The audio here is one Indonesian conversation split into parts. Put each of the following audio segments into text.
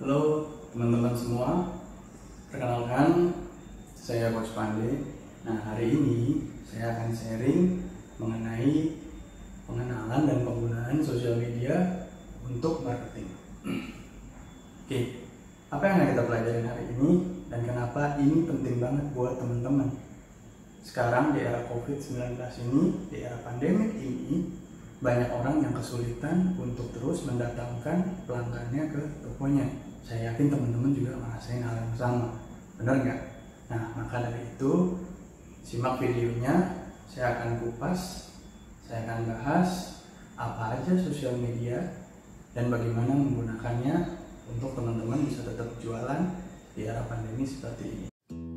Halo teman-teman semua, perkenalkan saya Coach Pandey. Nah, hari ini saya akan sharing mengenai pengenalan dan penggunaan sosial media untuk marketing. Oke, apa yang akan kita pelajari hari ini dan kenapa ini penting banget buat teman-teman? Sekarang di era COVID-19 ini, di era pandemik ini, banyak orang yang kesulitan untuk terus mendatangkan pelanggannya ke tokonya. Saya yakin teman-teman juga ngerasain hal yang sama, benar nggak? Nah, maka dari itu, simak videonya. Saya akan kupas, saya akan bahas apa aja sosial media dan bagaimana menggunakannya untuk teman-teman bisa tetap jualan di era pandemi seperti ini.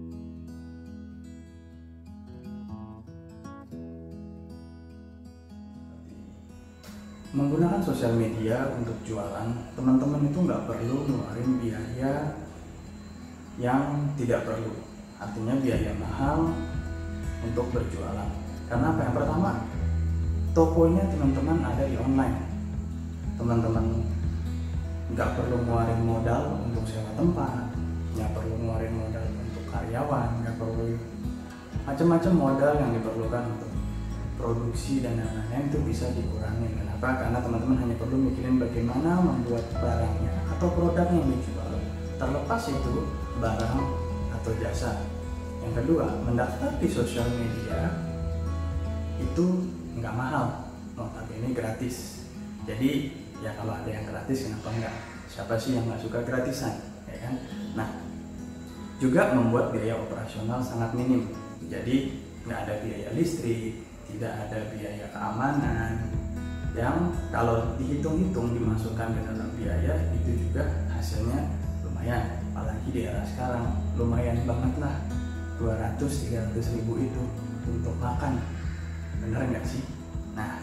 Menggunakan sosial media untuk jualan, teman-teman itu nggak perlu ngeluarin biaya yang tidak perlu. Artinya biaya mahal untuk berjualan. Karena apa? Yang pertama, tokonya teman-teman ada di online. Teman-teman nggak perlu ngeluarin modal untuk sewa tempat, nggak perlu ngeluarin modal untuk karyawan, nggak perlu macam-macam modal yang diperlukan untuk produksi dan lain-lain itu bisa dikurangi. Kenapa? Karena teman-teman hanya perlu mikirin bagaimana membuat barangnya atau produk yang dijual, terlepas itu barang atau jasa. Yang kedua, mendaftar di sosial media itu nggak mahal, notabene gratis. Jadi ya kalau ada yang gratis kenapa enggak? Siapa sih yang nggak suka gratisan, ya kan? Nah, juga membuat biaya operasional sangat minim. Jadi nggak ada biaya listrik, tidak ada biaya keamanan yang kalau dihitung-hitung dimasukkan ke dalam biaya itu juga hasilnya lumayan. Apalagi di era sekarang lumayan banget lah, 200-300 ribu itu untuk makan, bener nggak sih? Nah,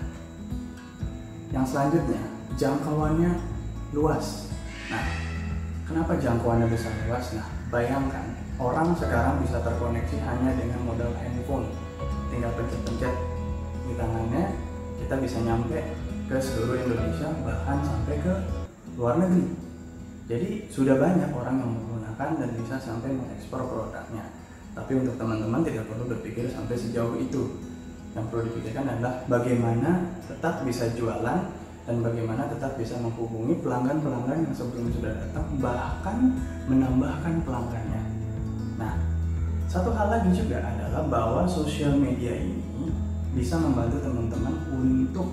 yang selanjutnya jangkauannya luas. Nah, kenapa jangkauannya bisa luas? Nah, bayangkan orang sekarang bisa terkoneksi hanya dengan modal handphone, tinggal pencet-pencet di tangannya, kita bisa nyampe ke seluruh Indonesia, bahkan sampai ke luar negeri. Jadi sudah banyak orang yang menggunakan dan bisa sampai mengekspor produknya. Tapi untuk teman-teman tidak perlu berpikir sampai sejauh itu. Yang perlu dipikirkan adalah bagaimana tetap bisa jualan dan bagaimana tetap bisa menghubungi pelanggan-pelanggan yang sebelum sudah datang, bahkan menambahkan pelanggannya. Nah, satu hal lagi juga adalah bahwa sosial media ini bisa membantu teman-teman untuk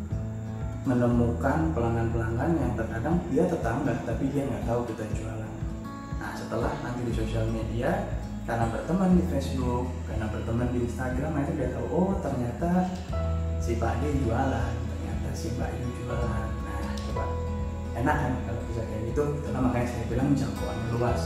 menemukan pelanggan-pelanggan yang terkadang dia tetangga tapi dia nggak tahu kita jualan. Nah, setelah nanti di sosial media, karena berteman di Facebook, karena berteman di Instagram, akhirnya dia tahu, oh ternyata si Pak D jualan, ternyata si Mbak Yu jualan. Nah, coba enak kan kalau bisa kayak gitu. Itulah makanya saya bilang jangkauannya luas.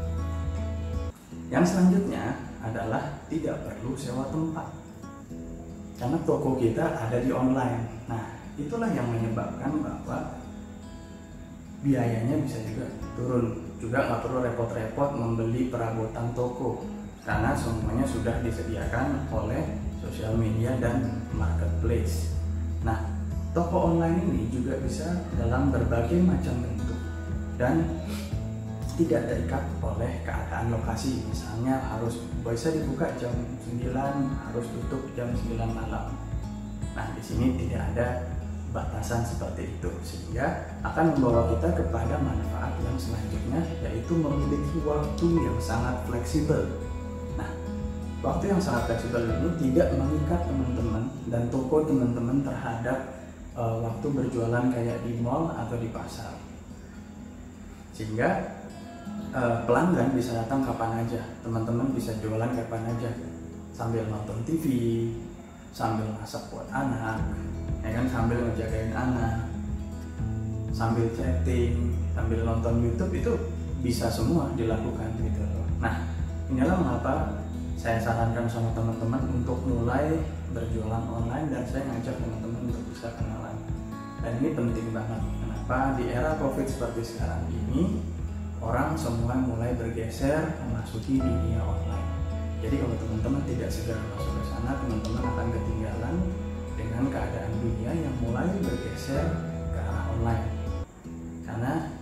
Yang selanjutnya adalah tidak perlu sewa tempat, karena toko kita ada di online. Nah, itulah yang menyebabkan bahwa biayanya bisa juga turun. Juga nggak perlu repot-repot membeli perabotan toko, karena semuanya sudah disediakan oleh sosial media dan marketplace. Nah, toko online ini juga bisa dalam berbagai macam bentuk dan tidak terikat oleh keadaan lokasi. Misalnya harus bisa dibuka jam 9, harus tutup jam 9 malam. Nah, di sini tidak ada batasan seperti itu, sehingga akan membawa kita kepada manfaat yang selanjutnya, yaitu memiliki waktu yang sangat fleksibel. Nah, waktu yang sangat fleksibel ini tidak mengikat teman-teman dan toko teman-teman terhadap waktu berjualan kayak di mall atau di pasar, sehingga pelanggan bisa datang kapan aja, teman-teman bisa jualan kapan aja, sambil nonton TV, sambil masak buat anak, ya kan, sambil ngejagain anak, sambil chatting, sambil nonton YouTube, itu bisa semua dilakukan gitu loh. Nah, inilah mengapa saya sarankan sama teman-teman untuk mulai berjualan online, dan saya ngajak teman-teman untuk bisa kenalan. Dan ini penting banget. Kenapa? Di era COVID seperti sekarang ini, orang semua mulai bergeser memasuki dunia online. Jadi kalau teman-teman tidak segera masuk ke sana, teman-teman akan ketinggalan dengan keadaan dunia yang mulai bergeser ke arah online. Karena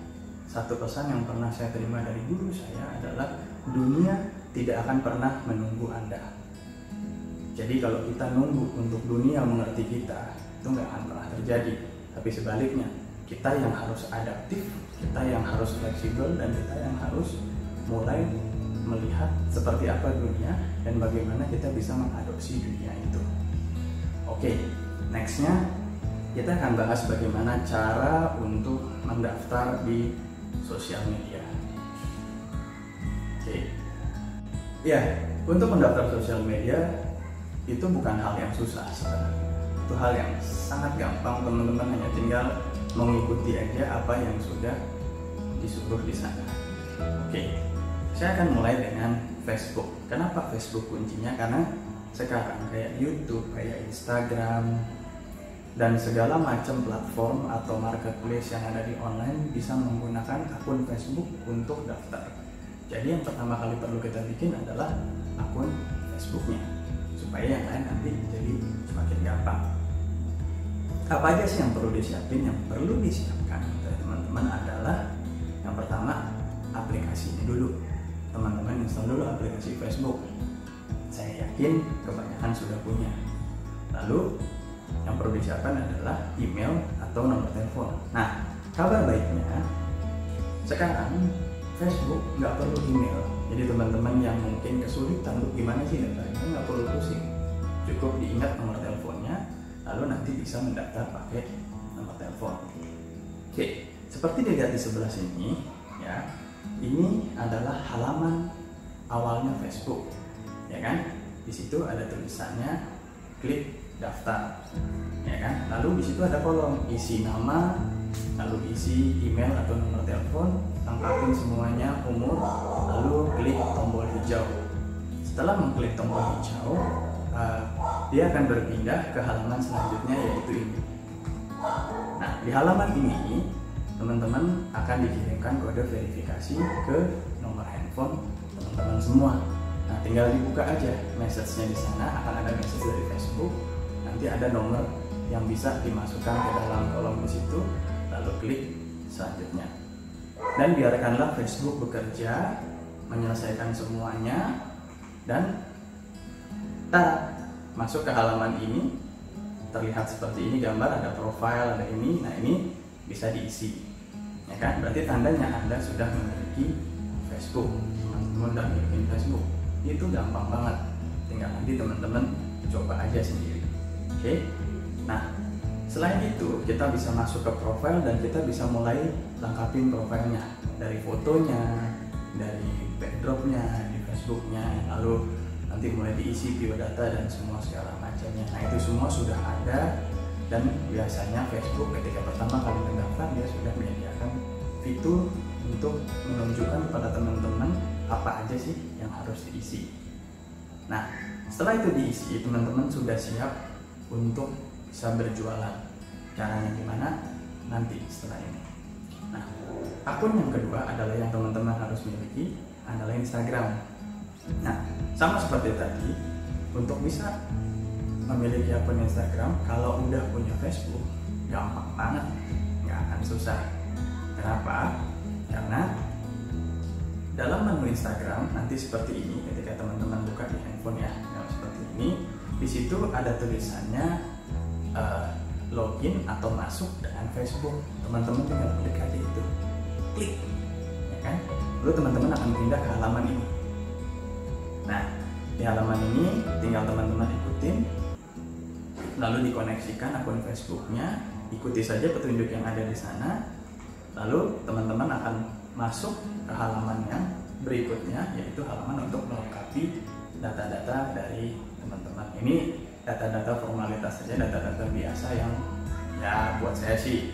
satu pesan yang pernah saya terima dari guru saya adalah dunia tidak akan pernah menunggu Anda. Jadi kalau kita nunggu untuk dunia mengerti kita, itu nggak akan pernah terjadi. Tapi sebaliknya, kita yang harus adaptif, kita yang harus fleksibel, dan kita yang harus mulai melihat seperti apa dunia dan bagaimana kita bisa mengadopsi dunia itu. Oke, nextnya kita akan bahas bagaimana cara untuk mendaftar di sosial media. Oke. Ya, untuk mendaftar sosial media itu bukan hal yang susah sebenarnya. Itu hal yang sangat gampang, teman-teman hanya tinggal mengikuti aja apa yang sudah disuruh di sana. Oke. Saya akan mulai dengan Facebook. Kenapa Facebook kuncinya? Karena sekarang kayak YouTube, kayak Instagram, dan segala macam platform atau marketplace yang ada di online bisa menggunakan akun Facebook untuk daftar. Jadi yang pertama kali perlu kita bikin adalah akun Facebooknya, supaya yang lain nanti jadi semakin gampang. Apa aja sih yang perlu disiapin? Yang perlu disiapkan teman-teman adalah yang pertama aplikasinya dulu. Teman-teman install dulu aplikasi Facebook. Saya yakin kebanyakan sudah punya. Lalu yang perlu disiapkan adalah email atau nomor telepon. Nah, kabar baiknya sekarang Facebook nggak perlu email. Jadi teman-teman yang mungkin kesulitan untuk gimana sih daftarnya, nggak perlu pusing. Cukup diingat nomor teleponnya, lalu nanti bisa mendaftar pakai nomor telepon. Oke, seperti dilihat di sebelah sini, ya, ini adalah halaman awalnya Facebook, ya kan? Di situ ada tulisannya klik daftar, ya kan? Lalu di situ ada kolom isi nama, lalu isi email atau nomor telepon, lengkapin semuanya, umur, lalu klik tombol hijau. Setelah mengklik tombol hijau, dia akan berpindah ke halaman selanjutnya, yaitu ini. Nah, di halaman ini teman-teman akan dikirimkan kode verifikasi ke nomor handphone teman-teman semua. Nah, tinggal dibuka aja message-nya di sana, akan ada message dari Facebook. Nanti ada nomor yang bisa dimasukkan ke dalam kolom di situ, lalu klik selanjutnya. Dan biarkanlah Facebook bekerja, menyelesaikan semuanya, dan masuk ke halaman ini. Terlihat seperti ini, gambar, ada profile, ada ini. Nah, ini bisa diisi, ya kan? Berarti tandanya Anda sudah memiliki Facebook. Teman-teman sudah memiliki Facebook. Itu gampang banget, tinggal nanti teman-teman coba aja sendiri. Oke. Nah, selain itu kita bisa masuk ke profile dan kita bisa mulai lengkapin profilnya, dari fotonya, dari backdropnya di Facebooknya, lalu nanti mulai diisi biodata dan semua segala macamnya. Nah, itu semua sudah ada, dan biasanya Facebook ketika pertama kali mendaftar dia sudah menyediakan fitur untuk menunjukkan kepada teman-teman apa aja sih yang harus diisi. Nah, setelah itu diisi, teman-teman sudah siap untuk bisa berjualan. Caranya gimana? Nanti setelah ini. Nah, akun yang kedua adalah yang teman-teman harus miliki, adalah Instagram. Nah, sama seperti tadi, untuk bisa memiliki akun Instagram, kalau udah punya Facebook, gampang banget, nggak akan susah. Kenapa? Karena dalam menu Instagram nanti seperti ini, ketika teman-teman buka di handphone ya, seperti ini, di situ ada tulisannya login atau masuk dengan Facebook. Teman-teman tinggal klik aja itu, klik, ya kan? Lalu teman-teman akan pindah ke halaman ini. Nah, di halaman ini tinggal teman-teman ikutin, lalu dikoneksikan akun Facebooknya, ikuti saja petunjuk yang ada di sana, lalu teman-teman akan masuk ke halaman yang berikutnya, yaitu halaman untuk melengkapi data-data dari teman-teman. Ini data-data formalitas saja, data-data biasa yang ya buat saya sih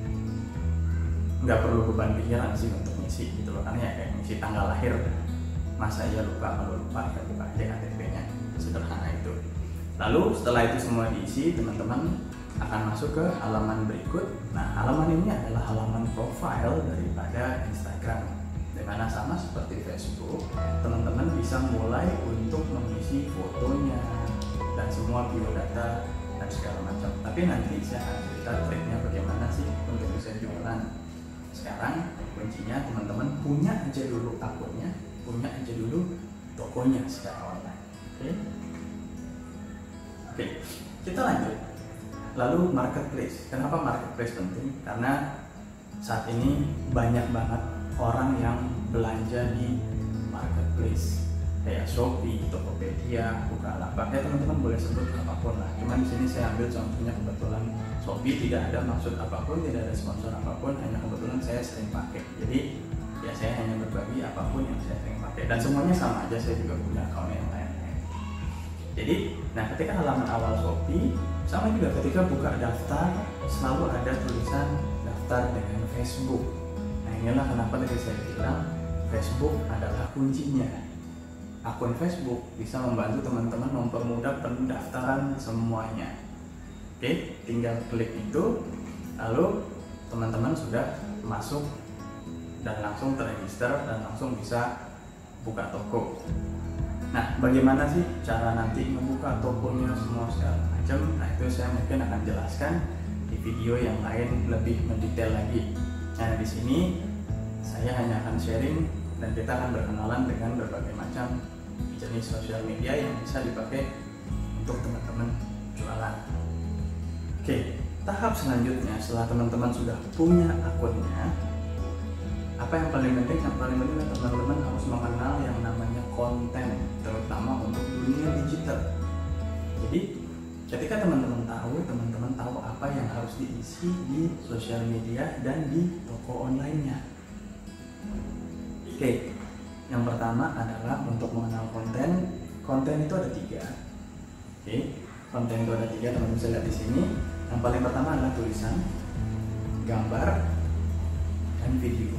nggak perlu beban pikiran sih untuk ngisi gitu loh, karena ya kayak ngisi tanggal lahir, masa ya lupa, kalau lupa ya buka aja KTP-nya, sederhana itu. Lalu setelah itu semua diisi, teman-teman akan masuk ke halaman berikut. Nah, halaman ini adalah halaman profile daripada Instagram, dimana sama seperti Facebook, teman-teman bisa mulai untuk mengisi fotonya dan semua biodata dan segala macam. Tapi nanti saya akan cerita triknya bagaimana sih untuk bisa jualan. Sekarang kuncinya teman-teman punya aja dulu akunnya, punya aja dulu tokonya secara online. Oke, kita lanjut. Lalu marketplace. Kenapa marketplace penting? Karena saat ini banyak banget orang yang belanja di marketplace, kayak Shopee, Tokopedia, Bukalapak. Ya teman-teman boleh sebut apapun lah. Cuman di sini saya ambil contohnya, kebetulan Shopee tidak ada maksud apapun, tidak ada sponsor apapun, hanya kebetulan saya sering pakai. Jadi ya saya hanya berbagi apapun yang saya sering pakai, dan semuanya sama aja. Saya juga punya akun yang lain-lain. Jadi, nah ketika halaman awal Shopee, sama juga ketika buka daftar selalu ada tulisan daftar dengan Facebook. Nah inilah kenapa tadi saya bilang Facebook adalah kuncinya. Akun Facebook bisa membantu teman-teman mempermudah pendaftaran semuanya. Oke, tinggal klik itu, lalu teman-teman sudah masuk dan langsung terregister dan langsung bisa buka toko. Nah, bagaimana sih cara nanti membuka tokonya semua segala macam? Nah, itu saya mungkin akan jelaskan di video yang lain lebih mendetail lagi. Nah, di sini saya hanya akan sharing dan kita akan berkenalan dengan berbagai macam jenis sosial media yang bisa dipakai untuk teman-teman jualan. Oke, tahap selanjutnya setelah teman-teman sudah punya akunnya, apa yang paling penting? Yang paling penting teman-teman harus mengenal yang namanya konten, terutama untuk dunia digital. Jadi ketika teman-teman tahu apa yang harus diisi di sosial media dan di toko online-nya. Oke, yang pertama adalah untuk mengenal konten. Konten itu ada 3. Oke, konten itu ada 3, teman-teman bisa lihat di sini. Yang paling pertama adalah tulisan, gambar, dan video.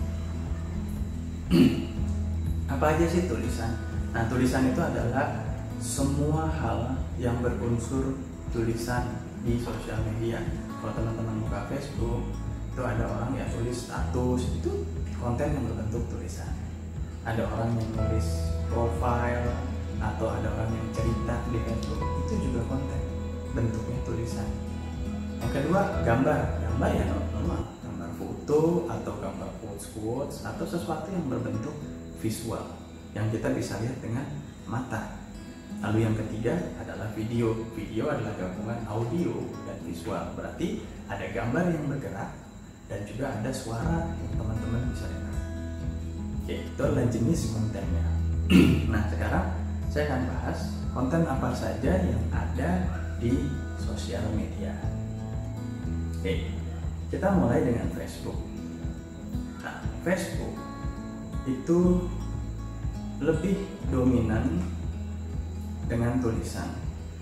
Apa aja sih tulisan? Nah, tulisan itu adalah semua hal yang berunsur tulisan di sosial media. Kalau teman-teman buka Facebook, itu ada orang yang tulis status, itu konten yang berbentuk tulisan. Ada orang yang nulis profile, atau ada orang yang cerita di Facebook, itu juga konten, bentuknya tulisan. Yang kedua, gambar. Gambar ya normal, gambar foto atau gambar quotes atau sesuatu yang berbentuk visual yang kita bisa lihat dengan mata. Lalu yang ketiga adalah video. Video adalah gabungan audio dan visual, berarti ada gambar yang bergerak dan juga ada suara yang teman-teman bisa dengar. Oke, itu adalah jenis kontennya. Nah, sekarang saya akan bahas konten apa saja yang ada di sosial media. Oke, kita mulai dengan Facebook. Nah, Facebook itu lebih dominan dengan tulisan,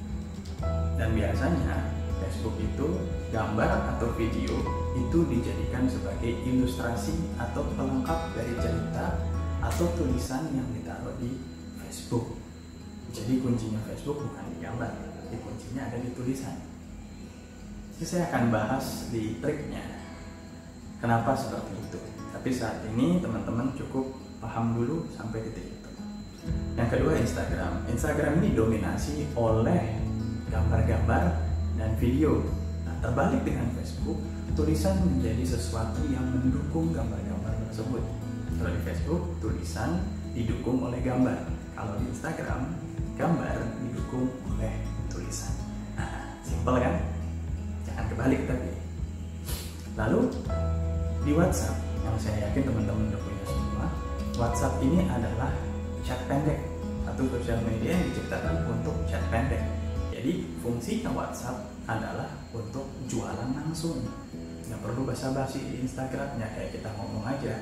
dan biasanya Facebook itu gambar atau video itu dijadikan sebagai ilustrasi atau pelengkap dari cerita atau tulisan yang ditaruh di Facebook. Jadi kuncinya Facebook bukan di gambar, tapi kuncinya ada di tulisan. Jadi saya akan bahas di triknya kenapa seperti itu. Tapi saat ini teman-teman cukup paham dulu sampai titik itu. Yang kedua, Instagram. Instagram ini dominasi oleh gambar-gambar dan video. Nah, terbalik dengan Facebook, tulisan menjadi sesuatu yang mendukung gambar-gambar tersebut. Kalau di Facebook, tulisan didukung oleh gambar. Kalau di Instagram, gambar didukung oleh tulisan. Nah, simpel kan? Jangan kebalik tapi. Lalu di WhatsApp, yang saya yakin teman-teman udah punya semua, WhatsApp ini adalah chat pendek, satu sosial media yang diciptakan untuk chat pendek. Jadi fungsinya WhatsApp adalah untuk jualan langsung, nggak perlu basa-basi di Instagramnya, kayak kita ngomong aja,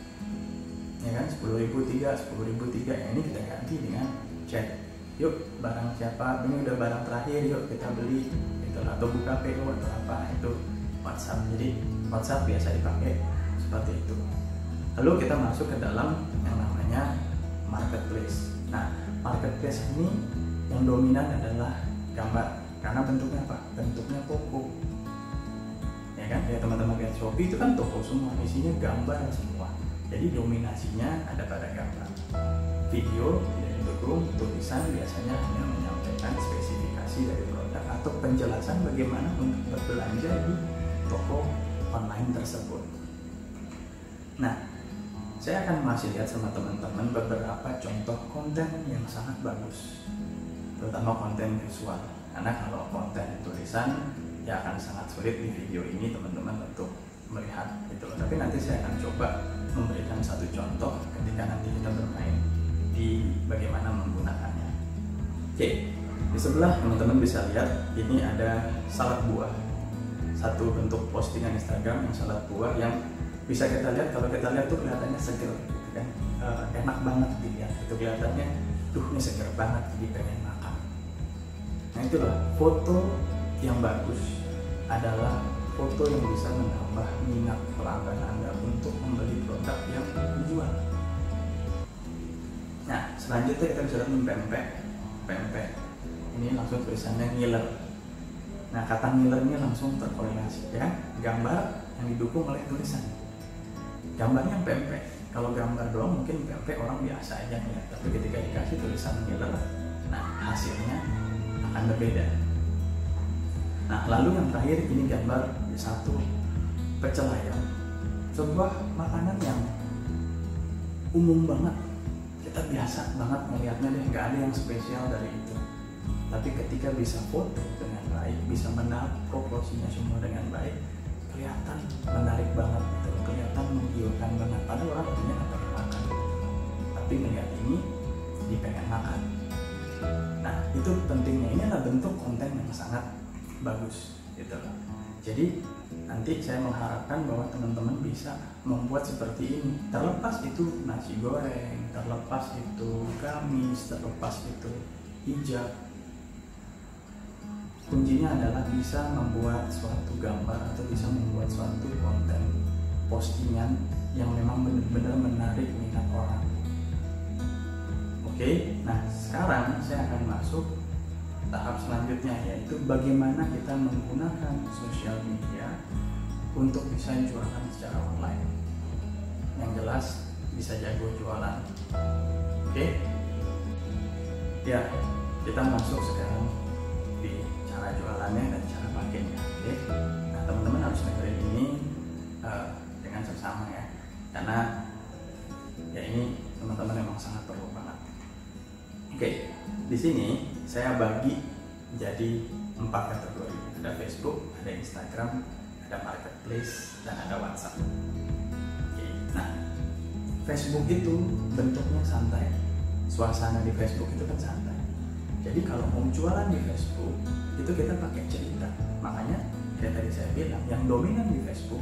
ya kan, 10.003 yang ini kita ganti dengan chat. Yuk barang siapa, ini udah barang terakhir, yuk kita beli, gitu, atau buka PO atau apa, itu WhatsApp. Jadi WhatsApp biasa dipakai seperti itu. Lalu kita masuk ke dalam yang namanya marketplace. Nah, marketplace ini yang dominan adalah gambar, karena bentuknya apa? Bentuknya toko, ya kan? Ya teman-teman lihat Shopee itu kan toko semua, isinya gambar semua. Jadi dominasinya ada pada gambar. Video tidak didukung, tulisan biasanya hanya menyampaikan spesifikasi dari produk atau penjelasan bagaimana untuk berbelanja di toko online tersebut. Nah, saya akan masih lihat sama teman-teman beberapa contoh konten yang sangat bagus, terutama konten visual. Karena kalau konten tulisan ya akan sangat sulit di video ini teman-teman untuk melihat gitu loh. Tapi nanti saya akan coba memberikan satu contoh ketika nanti kita bermain di bagaimana menggunakannya. Oke, di sebelah teman-teman bisa lihat ini ada salad buah. Satu bentuk postingan Instagram yang salad buah yang bisa kita lihat, kalau kita lihat tuh kelihatannya seger gitu kan, enak banget dilihat, itu kelihatannya ini seger banget, jadi pengen makan. Nah itulah foto yang bagus adalah foto yang bisa menambah minat pelanggan Anda untuk membeli produk yang dijual. Nah selanjutnya kita bisa lihat pempek. Ini langsung tulisannya ngiler. Nah kata ngiler ini langsung terkorelasi ya, gambar yang didukung oleh tulisan. Gambarnya pempek, kalau gambar doang mungkin pempek orang biasa aja ya, tapi ketika dikasih tulisan ngiler, nah hasilnya akan berbeda. Nah lalu yang terakhir ini gambar satu pecel ayam, sebuah makanan yang umum banget, kita biasa banget melihatnya deh, nggak ada yang spesial dari itu. Tapi ketika bisa foto dengan baik, bisa menaruh proporsinya semua dengan baik, kelihatan menarik banget gitu, kelihatan menggiurkan banget. Padahal orang tadinya nggak pengen makan, tapi melihat ini dia pengen makan. Nah itu pentingnya, ini adalah bentuk konten yang sangat bagus gitu loh. Jadi nanti saya mengharapkan bahwa teman-teman bisa membuat seperti ini, terlepas itu nasi goreng, terlepas itu gamis, terlepas itu hijab. Kuncinya adalah bisa membuat suatu gambar atau bisa membuat suatu konten postingan yang memang benar-benar menarik minat orang. Oke, nah sekarang saya akan masuk tahap selanjutnya, yaitu bagaimana kita menggunakan sosial media untuk bisa jualan secara online. Yang jelas bisa jago jualan. Oke, ya kita masuk sekarang di cara jualannya dan cara pakainya. Oke, nah teman-teman harus dengerin ini dengan seksama ya, karena ya ini teman-teman memang sangat perlu banget. Oke, di sini saya bagi jadi 4 kategori. Ada Facebook, ada Instagram, ada Marketplace, dan ada WhatsApp. Oke, nah Facebook itu bentuknya santai. Suasana di Facebook itu kan santai. Jadi kalau mau jualan di Facebook itu kita pakai cerita. Makanya kayak tadi saya bilang, yang dominan di Facebook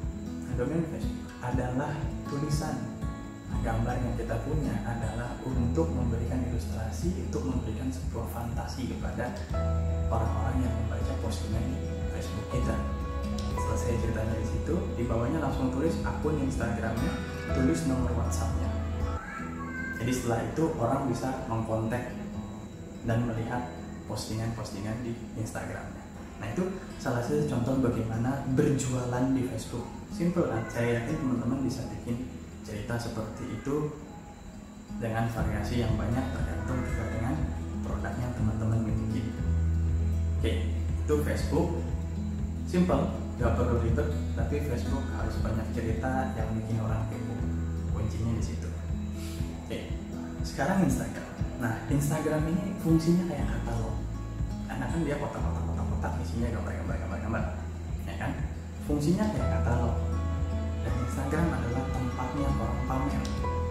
adalah tulisan. Nah, gambar yang kita punya adalah untuk memberikan ilustrasi, untuk memberikan sebuah fantasi kepada orang-orang yang membaca postingan di Facebook kita. Selesai ceritanya di situ, di bawahnya langsung tulis akun Instagramnya, tulis nomor WhatsAppnya. Jadi setelah itu orang bisa mengkontak dan melihat postingan-postingan di Instagramnya. Nah itu salah satu contoh bagaimana berjualan di Facebook. Simple kan? Saya yakin teman-teman bisa bikin cerita seperti itu dengan variasi yang banyak, tergantung juga dengan produk yang teman-teman miliki. Oke, itu Facebook. Simple, gak perlu ribet, tapi Facebook harus banyak cerita yang bikin orang kepo. Kuncinya di situ. Oke, sekarang Instagram. Nah, Instagram ini fungsinya kayak katalog. Karena kan dia kotak-kotak isinya gambar, ya kan? Fungsinya kayak katalog. Dan Instagram adalah tempatnya orang pamer.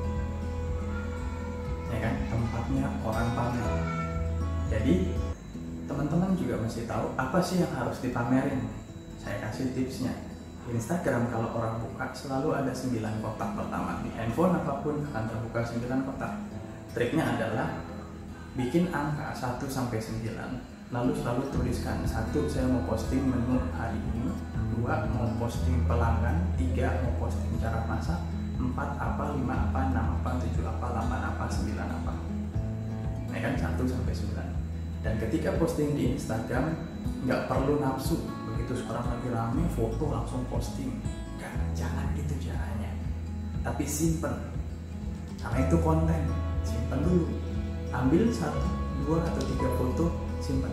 Ya kan? Tempatnya orang pamer. Jadi, teman-teman juga mesti tahu apa sih yang harus dipamerin. Saya kasih tipsnya. Di Instagram kalau orang buka selalu ada 9 kotak pertama. Di handphone apapun akan terbuka 9 kotak. Triknya adalah bikin angka 1 sampai 9, lalu selalu tuliskan 1 saya mau posting menu hari ini, 2 mau posting pelanggan, 3 mau posting cara masak, 4 apa, 5 apa, 6 apa, 7 apa, 8 apa, 9 apa. Nah kan 1 sampai 9. Dan ketika posting di Instagram nggak perlu nafsu, begitu sekarang lagi rame foto langsung posting. Jangan itu caranya. Tapi simpen. Karena itu konten. Simpen dulu. Ambil 1, 2 atau 3 foto, simpan.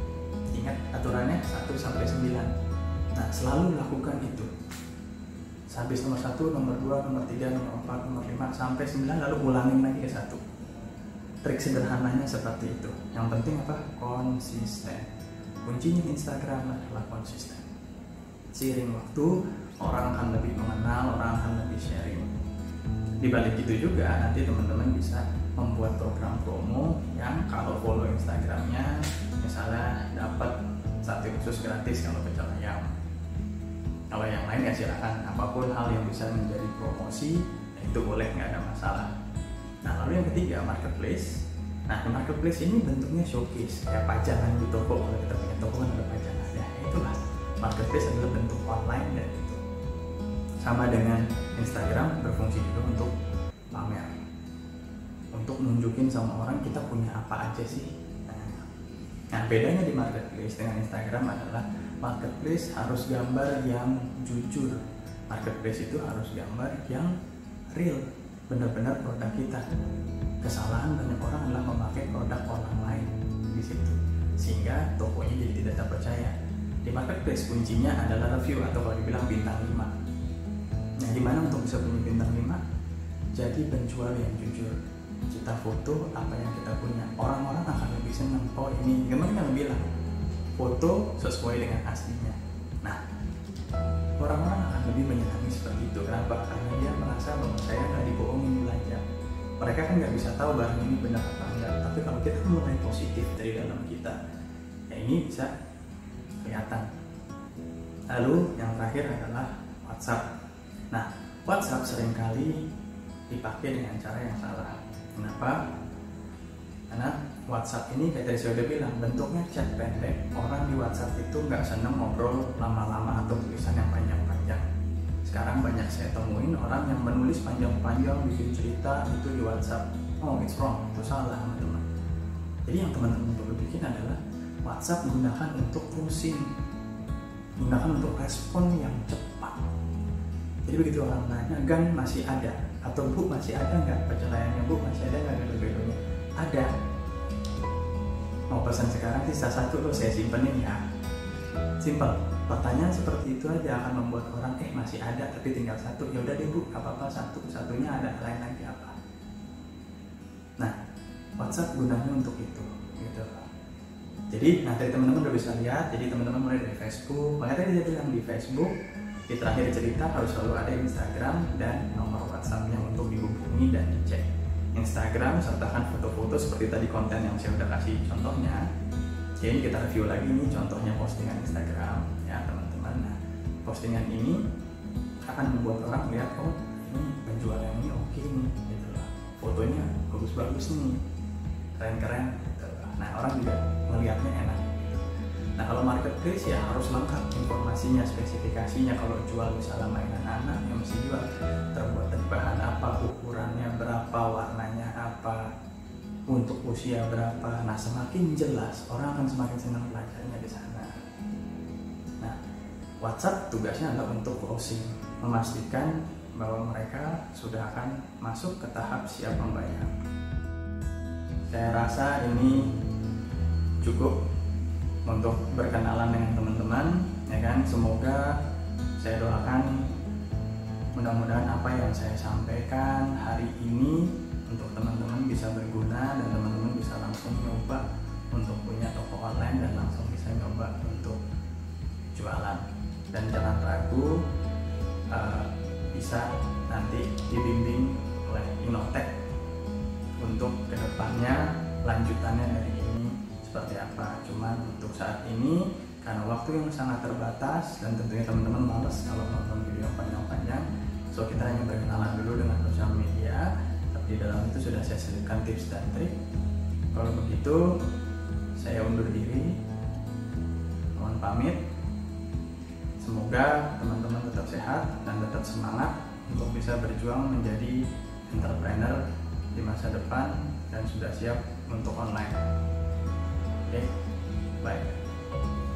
Ingat aturannya 1 sampai 9. Nah, selalu lakukan itu. habis nomor 1, nomor 2, nomor 3, nomor 4, nomor 5 sampai 9, lalu ulangin lagi ke 1. Trik sederhananya seperti itu. Yang penting apa? Konsisten. Kuncinya Instagram adalah konsisten. Seiring waktu, orang akan lebih mengenal, orang akan lebih sharing. Di balik itu juga nanti teman-teman bisa membuat program promo yang kalau follow Instagramnya misalnya dapat satu khusus gratis kalau pecel ayam. Kalau yang lain ya silakan, apapun hal yang bisa menjadi promosi itu boleh, nggak ada masalah. Nah lalu yang ketiga, marketplace. Nah di marketplace ini bentuknya showcase, kayak pajangan di toko. Kalau kita punya toko kan ada pajangan, ya itulah marketplace adalah bentuk online dan itu sama dengan Instagram berfungsi juga untuk pamer, untuk nunjukin sama orang kita punya apa aja sih. Nah bedanya di marketplace dengan Instagram adalah marketplace harus gambar yang jujur, marketplace itu harus gambar yang real, benar-benar produk kita. Kesalahan banyak orang adalah memakai produk orang lain di situ, sehingga tokonya jadi tidak terpercaya. Di marketplace kuncinya adalah review atau kalau dibilang bintang 5. Nah gimana untuk bisa punya bintang 5? Jadi penjual yang jujur. Kita foto apa yang kita punya, orang-orang akan lebih senang. Oh ini, kemarin kan bilang foto sesuai dengan aslinya. Nah orang-orang akan lebih menyenangi seperti itu. Kenapa? Karena dia merasa bahwa saya nggak dibohongin belanja. Mereka kan nggak bisa tahu barang ini benar apa enggak. Tapi kalau kita mulai positif dari dalam kita, ya ini bisa kelihatan. Lalu yang terakhir adalah WhatsApp. Nah, WhatsApp seringkali dipakai dengan cara yang salah. Kenapa? Karena WhatsApp ini kayak tadi saya udah bilang, bentuknya chat pendek. Orang di WhatsApp itu nggak seneng ngobrol lama-lama atau tulisan yang panjang-panjang. Sekarang banyak saya temuin orang yang menulis panjang-panjang, bikin cerita itu di WhatsApp. Oh, it's wrong, itu salah teman-teman. Jadi yang teman-teman perlu bikin adalah WhatsApp gunakan untuk closing, gunakan untuk respon yang cepat. Jadi begitu orang nanya, Gan masih ada? Atau Bu masih ada nggak pecel ayamnya? Bu masih ada nggak gado-gadonya? Ada. Mau pesan sekarang sisa 1 loh, saya simpenin ya. Simple. Pertanyaan seperti itu aja akan membuat orang masih ada tapi tinggal 1. Ya udah deh Bu, apa-apa 1-1-nya ada, lain lagi apa? Nah, WhatsApp gunanya untuk itu, gitu. Jadi nanti teman-teman udah bisa lihat. Jadi teman-teman mulai dari Facebook. Makanya tadi dia bilang di Facebook di terakhir cerita harus selalu ada Instagram dan nomor WhatsAppnya untuk dihubungi dan dicek. Instagram sertakan foto-foto seperti tadi konten yang saya udah kasih contohnya. Jadi kita review lagi nih contohnya postingan Instagram ya teman-teman. Nah, postingan ini akan membuat orang lihat, oh ini penjual yang ini oke nih, gitu loh. Fotonya bagus-bagus nih, keren-keren, gitu loh. Nah orang juga melihatnya enak. Nah kalau marketplace ya harus lengkap informasinya, spesifikasinya. Kalau jual misalnya mainan anak yang mesti jual terbuat dari bahan apa, ukurannya berapa, warnanya apa, untuk usia berapa. Nah semakin jelas orang akan semakin senang belajarnya di sana. Nah WhatsApp tugasnya adalah untuk closing, memastikan bahwa mereka sudah akan masuk ke tahap siap membayar. Saya rasa ini cukup untuk berkenalan dengan teman-teman, ya kan. Semoga saya doakan mudah-mudahan apa yang saya sampaikan hari ini untuk teman-teman bisa berguna dan teman-teman bisa langsung nyoba untuk punya toko online dan langsung bisa nyoba untuk jualan. Dan jangan ragu, bisa nanti dibimbing oleh Innotech untuk kedepannya lanjutannya dari ini seperti apa. Cuman untuk saat ini karena waktu yang sangat terbatas dan tentunya teman-teman males kalau nonton video panjang-panjang, so kita hanya berkenalan dulu dengan sosial media. Tapi di dalam itu sudah saya selipkan tips dan trik. Kalau begitu saya undur diri, mohon pamit. Semoga teman-teman tetap sehat dan tetap semangat untuk bisa berjuang menjadi entrepreneur di masa depan dan sudah siap untuk online. Oke, bye.